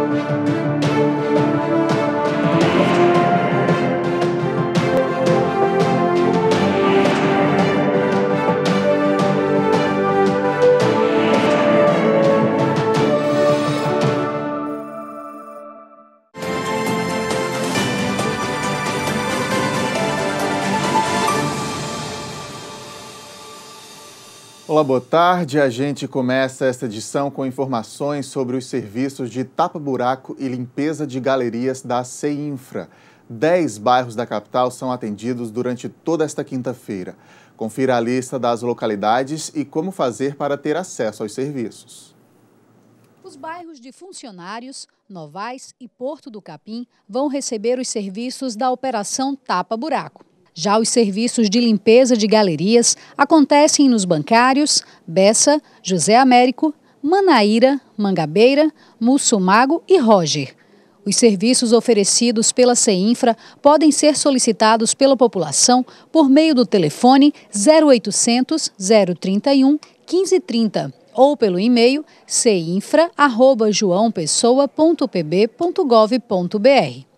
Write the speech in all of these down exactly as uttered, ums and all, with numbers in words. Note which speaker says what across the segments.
Speaker 1: Olá, boa tarde. A gente começa esta edição com informações sobre os serviços de tapa-buraco e limpeza de galerias da CEINFRA. Dez bairros da capital são atendidos durante toda esta quinta-feira. Confira a lista das localidades e como fazer para ter acesso aos serviços.
Speaker 2: Os bairros de Funcionários, Novais e Porto do Capim vão receber os serviços da Operação Tapa-Buraco. Já os serviços de limpeza de galerias acontecem nos Bancários, Bessa, José Américo, Manaíra, Mangabeira, Mussumago e Roger. Os serviços oferecidos pela CEINFRA podem ser solicitados pela população por meio do telefone zero oitocentos, zero trinta e um, quinze trinta ou pelo e-mail ceinfra arroba joão pessoa ponto p b ponto gov ponto b r.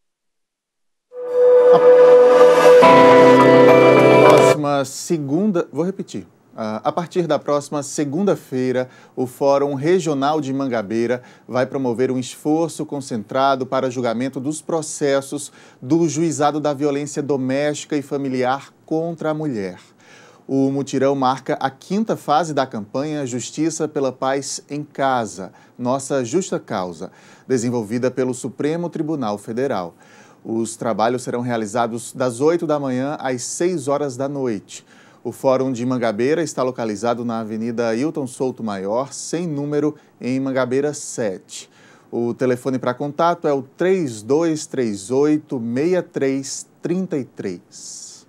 Speaker 1: Próxima segunda, vou repetir. A partir da próxima segunda-feira, o Fórum Regional de Mangabeira vai promover um esforço concentrado para julgamento dos processos do Juizado da Violência Doméstica e Familiar contra a Mulher. O mutirão marca a quinta fase da campanha Justiça pela Paz em Casa, Nossa Justa Causa, desenvolvida pelo Supremo Tribunal Federal. Os trabalhos serão realizados das oito da manhã às seis horas da noite. O Fórum de Mangabeira está localizado na Avenida Hilton Souto Maior, sem número, em Mangabeira sete. O telefone para contato é o três dois três oito, seis três três três.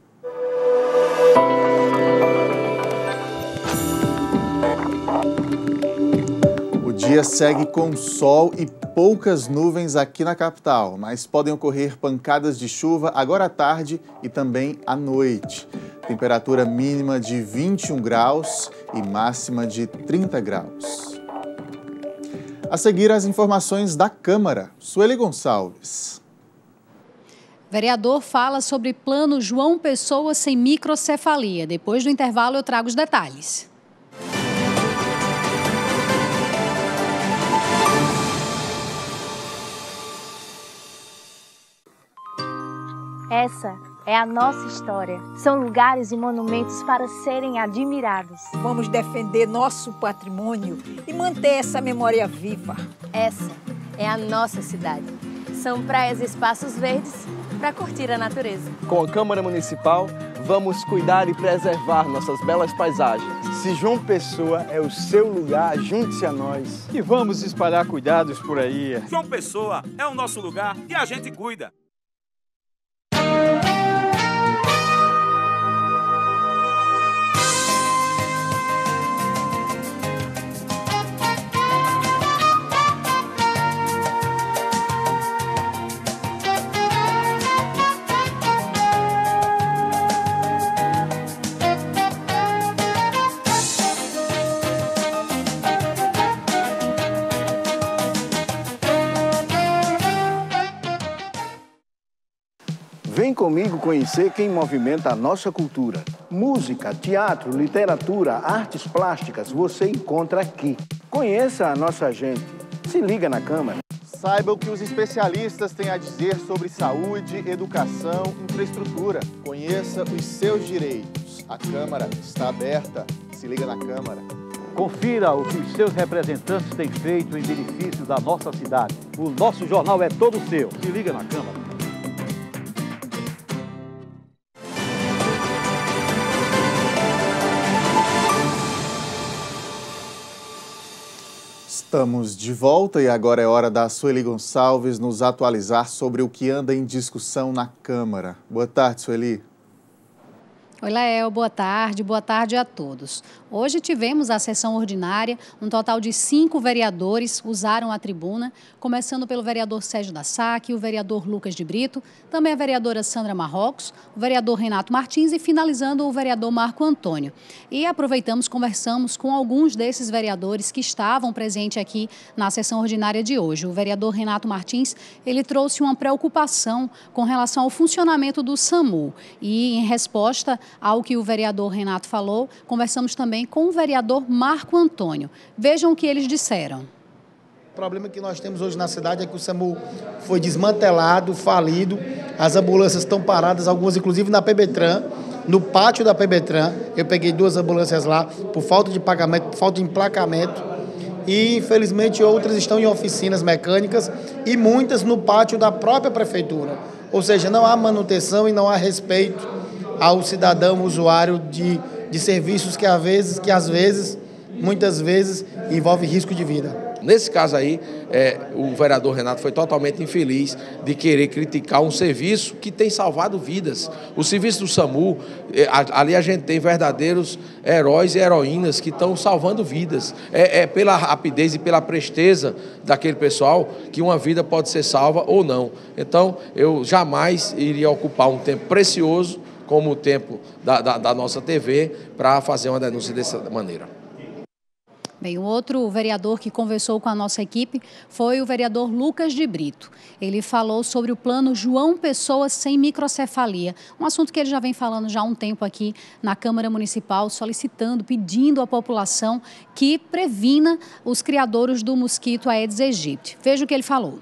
Speaker 1: O dia segue com sol e poucas nuvens aqui na capital, mas podem ocorrer pancadas de chuva agora à tarde e também à noite. Temperatura mínima de vinte e um graus e máxima de trinta graus. A seguir, as informações da Câmara. Sueli Gonçalves.
Speaker 2: Vereador fala sobre plano João Pessoa sem microcefalia. Depois do intervalo eu trago os detalhes.
Speaker 3: Essa é a nossa história. São lugares e monumentos para serem admirados.
Speaker 4: Vamos defender nosso patrimônio e manter essa memória viva.
Speaker 5: Essa é a nossa cidade. São praias e espaços verdes para curtir a natureza.
Speaker 6: Com a Câmara Municipal, vamos cuidar e preservar nossas belas paisagens.
Speaker 7: Se João Pessoa é o seu lugar, junte-se a nós.
Speaker 8: E vamos espalhar cuidados por aí.
Speaker 9: João Pessoa é o nosso lugar e a gente cuida.
Speaker 7: Vem comigo conhecer quem movimenta a nossa cultura. Música, teatro, literatura, artes plásticas, você encontra aqui. Conheça a nossa gente. Se liga na Câmara.
Speaker 1: Saiba o que os especialistas têm a dizer sobre saúde, educação, infraestrutura. Conheça os seus direitos. A Câmara está aberta. Se liga na Câmara.
Speaker 10: Confira o que os seus representantes têm feito em benefício da nossa cidade. O nosso jornal é todo seu. Se liga na Câmara.
Speaker 1: Estamos de volta e agora é hora da Sueli Gonçalves nos atualizar sobre o que anda em discussão na Câmara. Boa tarde, Sueli.
Speaker 2: Oi, Lael, boa tarde, boa tarde a todos. Hoje tivemos a sessão ordinária, um total de cinco vereadores usaram a tribuna, começando pelo vereador Sérgio da Saque, o vereador Lucas de Brito, também a vereadora Sandra Marrocos, o vereador Renato Martins e finalizando o vereador Marco Antônio. E aproveitamos, conversamos com alguns desses vereadores que estavam presentes aqui na sessão ordinária de hoje. O vereador Renato Martins, ele trouxe uma preocupação com relação ao funcionamento do SAMU e em resposta ao que o vereador Renato falou, conversamos também com o vereador Marco Antônio. Vejam o que eles disseram.
Speaker 11: O problema que nós temos hoje na cidade é que o SAMU foi desmantelado, falido, as ambulâncias estão paradas, algumas inclusive na Pebetran, no pátio da Pebetran. Eu peguei duas ambulâncias lá por falta de pagamento, por falta de emplacamento. E, infelizmente, outras estão em oficinas mecânicas e muitas no pátio da própria prefeitura. Ou seja, não há manutenção e não há respeito ao cidadão usuário de, de serviços que às vezes, que às vezes, muitas vezes, envolve risco de vida.
Speaker 12: Nesse caso aí, é, o vereador Renato foi totalmente infeliz de querer criticar um serviço que tem salvado vidas. O serviço do SAMU, é, ali a gente tem verdadeiros heróis e heroínas que estão salvando vidas. É, é pela rapidez e pela presteza daquele pessoal que uma vida pode ser salva ou não. Então, eu jamais iria ocupar um tempo precioso como o tempo da, da, da nossa T V, para fazer uma denúncia dessa maneira.
Speaker 2: Bem, o outro vereador que conversou com a nossa equipe foi o vereador Lucas de Brito. Ele falou sobre o plano João Pessoa sem microcefalia, um assunto que ele já vem falando já há um tempo aqui na Câmara Municipal, solicitando, pedindo à população que previna os criadouros do mosquito Aedes aegypti. Veja o que ele falou.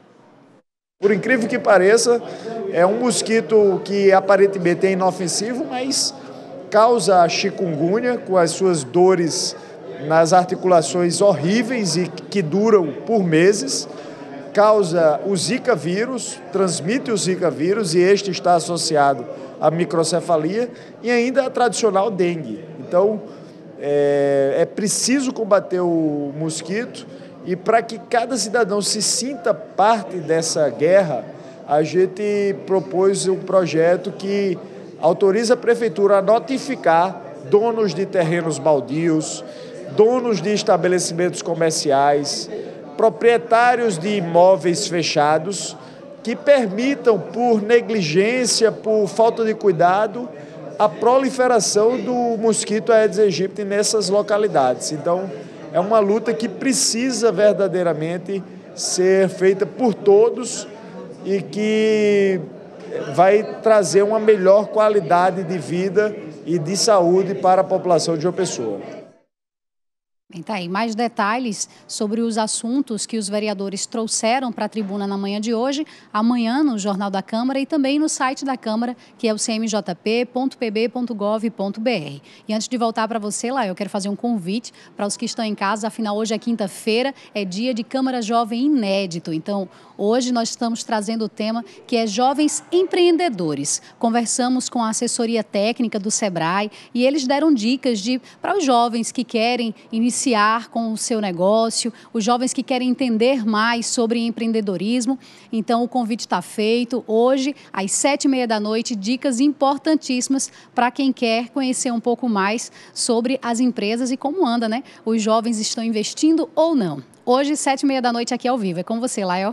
Speaker 13: Por incrível que pareça, é um mosquito que aparentemente é inofensivo, mas causa chikungunya com as suas dores nas articulações horríveis e que duram por meses, causa o Zika vírus, transmite o Zika vírus e este está associado à microcefalia e ainda a tradicional dengue. Então, é, é preciso combater o mosquito. E para que cada cidadão se sinta parte dessa guerra, a gente propôs um projeto que autoriza a prefeitura a notificar donos de terrenos baldios, donos de estabelecimentos comerciais, proprietários de imóveis fechados, que permitam, por negligência, por falta de cuidado, a proliferação do mosquito Aedes aegypti nessas localidades. Então, é uma luta que precisa verdadeiramente ser feita por todos e que vai trazer uma melhor qualidade de vida e de saúde para a população de João Pessoa.
Speaker 2: Bem, tá aí mais detalhes sobre os assuntos que os vereadores trouxeram para a tribuna na manhã de hoje, amanhã no Jornal da Câmara e também no site da Câmara, que é o c m j p ponto p b ponto gov ponto b r. E antes de voltar para você lá, eu quero fazer um convite para os que estão em casa, afinal hoje é quinta-feira, é dia de Câmara Jovem inédito. Então, hoje nós estamos trazendo o tema que é Jovens Empreendedores. Conversamos com a assessoria técnica do Sebrae e eles deram dicas de para os jovens que querem iniciar iniciar com o seu negócio, os jovens que querem entender mais sobre empreendedorismo. Então, o convite está feito. Hoje, às sete e meia da noite, dicas importantíssimas para quem quer conhecer um pouco mais sobre as empresas e como anda, né? Os jovens estão investindo ou não. Hoje, sete e meia da noite, aqui ao vivo. É com você, Lael.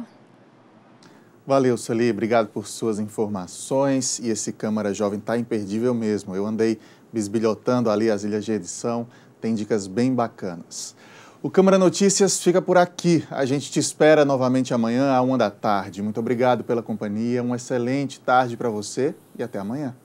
Speaker 1: Valeu, Sueli. Obrigado por suas informações. E esse Câmara Jovem está imperdível mesmo. Eu andei bisbilhotando ali as ilhas de edição. Tem dicas bem bacanas. O Câmara Notícias fica por aqui. A gente te espera novamente amanhã, à uma da tarde. Muito obrigado pela companhia, uma excelente tarde para você e até amanhã.